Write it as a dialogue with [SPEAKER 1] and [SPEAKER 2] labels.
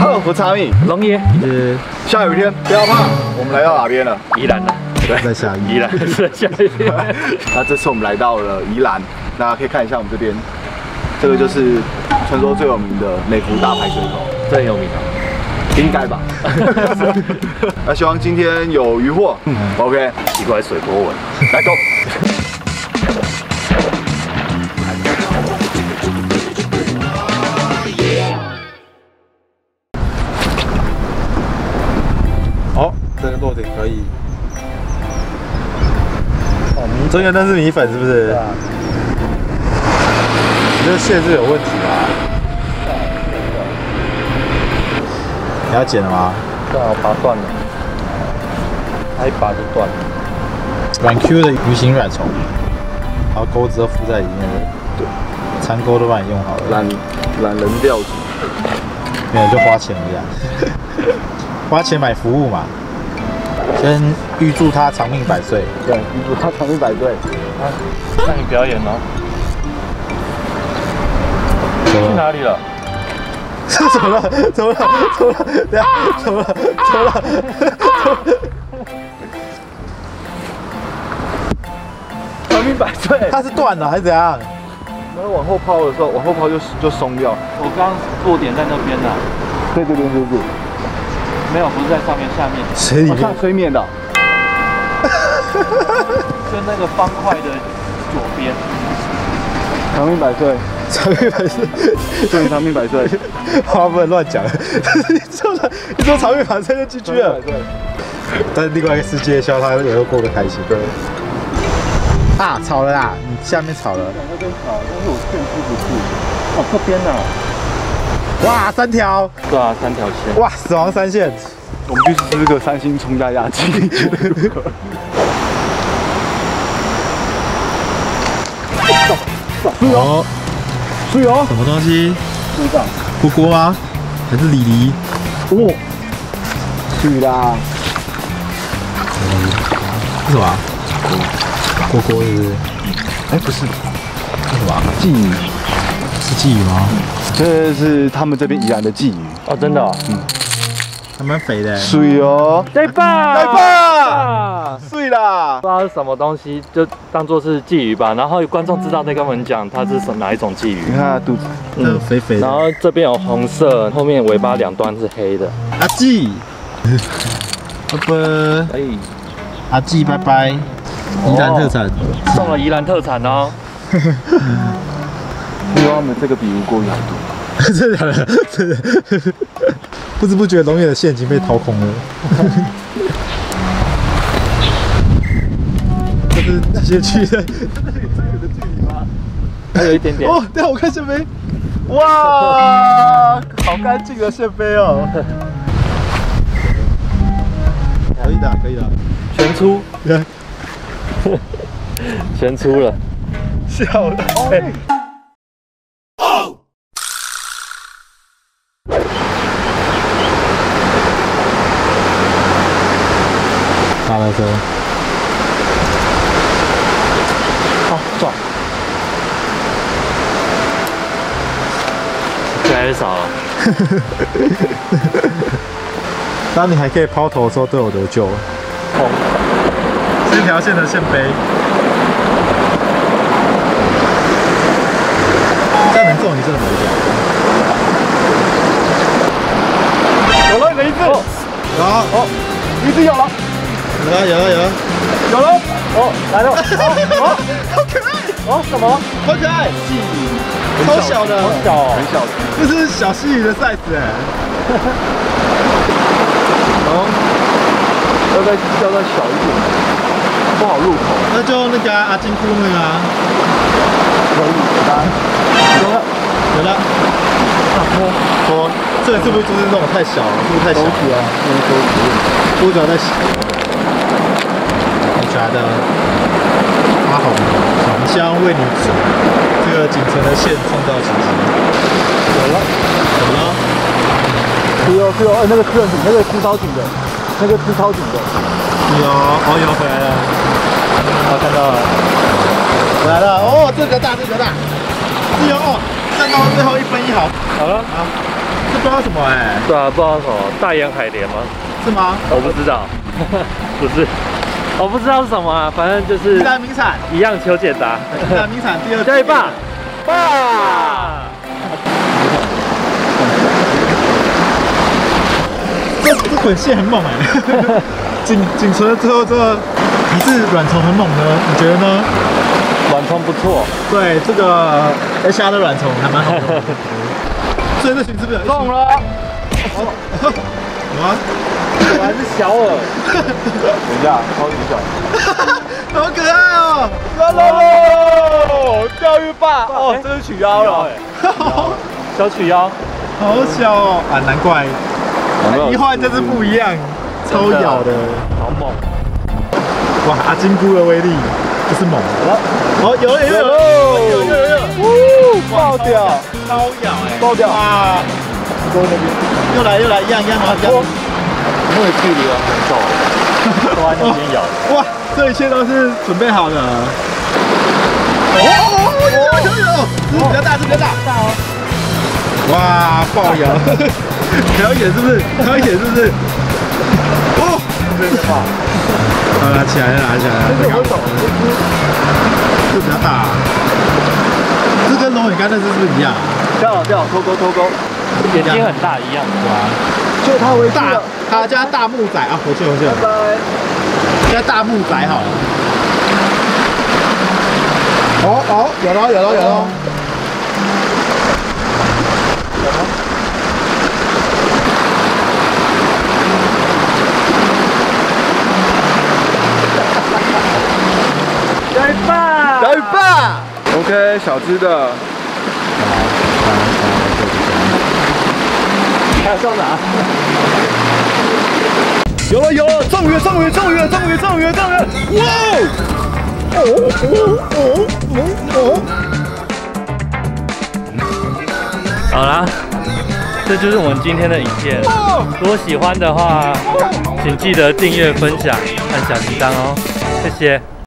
[SPEAKER 1] 我查米
[SPEAKER 2] 龙爷，
[SPEAKER 1] 下雨天不要怕，我们来到哪边了？
[SPEAKER 2] 宜兰了，
[SPEAKER 1] 对，
[SPEAKER 3] 在下雨。
[SPEAKER 2] 宜兰是下雨。
[SPEAKER 1] 那这次我们来到了宜兰，大家可以看一下我们这边，这个就是传说最有名的美孚大排水口，
[SPEAKER 2] 真有名啊！
[SPEAKER 1] 应该吧？那希望今天有渔获。OK，
[SPEAKER 2] 奇怪，水波纹，
[SPEAKER 1] 来 go。
[SPEAKER 3] 哦，这个落点可以。哦，中间那是米粉是不是？对啊。你这线是有问题啊？你要剪了吗？
[SPEAKER 2] 刚好拔断了，它一拔就断了。
[SPEAKER 3] 软 Q 的鱼形软虫，然后钩子都附在里面的，对，残钩都帮你用好了。
[SPEAKER 1] 懒人钓组，
[SPEAKER 3] 没有就花钱而已啊，花钱买服务嘛。先预祝他长命百岁。
[SPEAKER 1] 对，预祝他长命百岁。
[SPEAKER 2] 看你表演哦。去哪里了？
[SPEAKER 3] 怎么了？怎么了？怎么了？等下，怎么了？怎么了？
[SPEAKER 1] 长命百岁。
[SPEAKER 3] 它是断了还是怎样？
[SPEAKER 1] 然后往后抛的时候，往后抛就松掉。
[SPEAKER 2] 我刚刚落点在那边呢。
[SPEAKER 1] 对对对对对。
[SPEAKER 2] 没有，不是在上面，下面。
[SPEAKER 3] 水里面。
[SPEAKER 1] 上吹面的。
[SPEAKER 2] 就那个方块的左边。
[SPEAKER 1] 长命百岁。
[SPEAKER 3] 长命百岁，
[SPEAKER 1] 祝你长命百岁。
[SPEAKER 3] 话不能乱讲，你说长命百岁就 GG 了。但是另外一个世界，希望他以后过得开心。对。啊，吵了啦！你下面吵了。
[SPEAKER 2] 那边吵，但是我线出不去。哦，这边呢？
[SPEAKER 3] 哇，3条。
[SPEAKER 2] 对啊，3条线。
[SPEAKER 3] 哇，死亡3线。
[SPEAKER 1] 我们去吃个3星葱加鸭鸡，你觉得如何？
[SPEAKER 3] 哦。
[SPEAKER 1] 是哦，
[SPEAKER 3] 什么东西？
[SPEAKER 1] 是这样。
[SPEAKER 3] 锅锅吗？还是李梨？
[SPEAKER 1] 哦，是啦。
[SPEAKER 3] 是什么？锅锅是不是？
[SPEAKER 1] 哎，不是，
[SPEAKER 3] 是什么？
[SPEAKER 1] 鲫鱼。
[SPEAKER 3] 是鲫鱼吗？
[SPEAKER 1] 这是他们这边宜兰的鲫鱼。
[SPEAKER 2] 哦，真的、哦。
[SPEAKER 3] 还蛮肥的。
[SPEAKER 1] 水哦。
[SPEAKER 2] 对吧？
[SPEAKER 1] 对吧？碎啦。
[SPEAKER 2] 不知道是什么东西，就当做是鲫鱼吧。然后观众知道再跟我们讲它是哪一种鲫鱼。
[SPEAKER 1] 你看它肚子，
[SPEAKER 3] 肥肥的。
[SPEAKER 2] 然后这边有红色，后面尾巴2端是黑的。
[SPEAKER 3] 阿纪，拜拜。
[SPEAKER 2] 哎，
[SPEAKER 3] 阿纪，拜拜。宜兰特产，
[SPEAKER 2] 送了宜兰特产哦。
[SPEAKER 1] 因为他们这个比无锅鱼还多。
[SPEAKER 3] 真的假的？真的。不知不觉龙眼的线已经被掏空了。就是那些去的，
[SPEAKER 1] 真的有这个的距离吗？
[SPEAKER 2] 还有一点点。
[SPEAKER 3] 哦，等下我看线杯。哇，好干净的线杯哦。可以的，可以的。
[SPEAKER 2] 全出。全出了。
[SPEAKER 3] 笑了。大垃圾。
[SPEAKER 2] 好爽。越来越少了。
[SPEAKER 3] 当你还可以抛投的时候，都有得救。是一条线的线杯。这样能中，你真的没掉。
[SPEAKER 1] 有了，一只。
[SPEAKER 3] 有哦，
[SPEAKER 1] 一只有了。
[SPEAKER 3] 有了，有了，有了，
[SPEAKER 1] 有了。
[SPEAKER 2] 哦，来了。
[SPEAKER 1] 哦，好可爱。
[SPEAKER 2] 哦，什么？
[SPEAKER 3] 好可爱，鲫鱼，超小的，
[SPEAKER 2] 好小哦，
[SPEAKER 1] 很小的。
[SPEAKER 3] 这是小溪鱼的 size 哎。
[SPEAKER 1] 要再小一点，不好入口。
[SPEAKER 3] 那就那个阿金窟那个啊。
[SPEAKER 1] 可以，来，有了，
[SPEAKER 3] 有了。拖，这个是不是就是那种太小了？是不是太小？
[SPEAKER 1] 手指啊，用手指。
[SPEAKER 3] 多久再洗？我觉得阿红糖香为你煮，这个仅存的线创造奇迹。
[SPEAKER 1] 有了，
[SPEAKER 3] 怎么了？
[SPEAKER 1] 是哦，那个吃很紧，那个吃超紧的，那个吃超紧的。
[SPEAKER 3] 有，哦有回来了，我看到了，回来了，哦，这个大，这个大，是哦，站到最后1分1毫，
[SPEAKER 2] 好了，
[SPEAKER 3] 好。 这不知道什么哎。
[SPEAKER 2] 对啊，不知道什么大眼海莲吗？
[SPEAKER 3] 是吗？
[SPEAKER 2] 我不知道，不是，我不知道是什么啊，反正就是
[SPEAKER 3] 宜兰名产，
[SPEAKER 2] 一样求解答。
[SPEAKER 3] 宜兰名产第二。
[SPEAKER 2] 加一霸，霸。这
[SPEAKER 3] 滚线很猛哎，仅存的最后这个还是软虫很猛呢，你觉得呢？
[SPEAKER 2] 软虫不错，
[SPEAKER 3] 对，这个 HR 的软虫还蛮好的。所以这群是不是
[SPEAKER 2] 中了？
[SPEAKER 3] 什么？
[SPEAKER 2] 果然是小饵。
[SPEAKER 1] 等一下，超级小，
[SPEAKER 3] 好可爱哦！
[SPEAKER 2] 喽，钓鱼霸哦，这是取腰了，小取腰，
[SPEAKER 3] 好小哦啊，难怪。一换这只不一样，超咬的，
[SPEAKER 2] 好猛！
[SPEAKER 3] 哇，阿金菇的威力就是猛了。哦，有，
[SPEAKER 1] 爆掉，
[SPEAKER 3] 超咬哎，
[SPEAKER 1] 爆掉
[SPEAKER 3] 啊！又来，一样啊，
[SPEAKER 2] 因为距离很瘦，都在那边咬。
[SPEAKER 3] 哇，这一切都是准备好的。有，比较大，大哦。哇，爆咬！调一点是不是？哦，真的棒！拿起来了。这个我懂，这比较大。这跟龙眼干那只是不是一样？
[SPEAKER 1] 掉，偷钩，
[SPEAKER 2] 眼睛很大一样，对吧？
[SPEAKER 1] 就它为大，
[SPEAKER 3] 它叫大木仔啊，回去。拜拜。叫大木仔好了。哦，有了。
[SPEAKER 1] 小鱼霸 ，OK， 小只的，
[SPEAKER 2] 还有上哪？
[SPEAKER 1] 有了，中鱼，
[SPEAKER 2] 好啦，这就是我们今天的影片。如果喜欢的话，请记得订阅、分享、按小铃铛哦，谢谢。